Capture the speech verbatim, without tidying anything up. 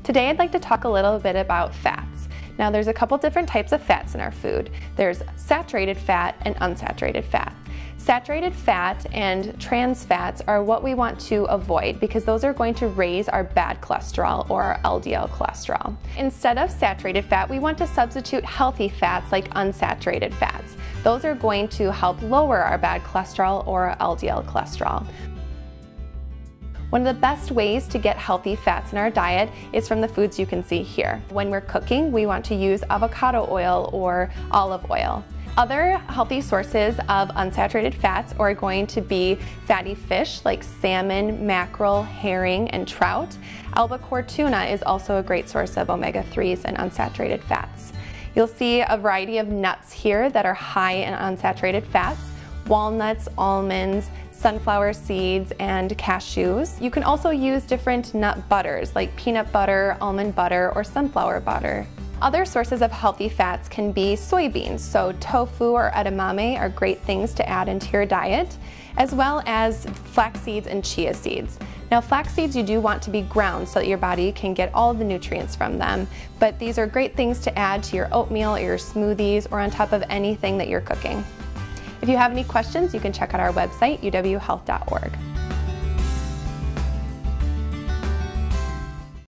Today I'd like to talk a little bit about fats. Now there's a couple different types of fats in our food. There's saturated fat and unsaturated fat. Saturated fat and trans fats are what we want to avoid because those are going to raise our bad cholesterol or our L D L cholesterol. Instead of saturated fat, we want to substitute healthy fats like unsaturated fats. Those are going to help lower our bad cholesterol or our L D L cholesterol. One of the best ways to get healthy fats in our diet is from the foods you can see here. When we're cooking, we want to use avocado oil or olive oil. Other healthy sources of unsaturated fats are going to be fatty fish like salmon, mackerel, herring, and trout. Albacore tuna is also a great source of omega threes and unsaturated fats. You'll see a variety of nuts here that are high in unsaturated fats: walnuts, almonds, sunflower seeds, and cashews. You can also use different nut butters like peanut butter, almond butter, or sunflower butter. Other sources of healthy fats can be soybeans, so tofu or edamame are great things to add into your diet, as well as flax seeds and chia seeds. Now flax seeds you do want to be ground so that your body can get all the nutrients from them, but these are great things to add to your oatmeal or your smoothies or on top of anything that you're cooking. If you have any questions, you can check out our website, u w health dot org.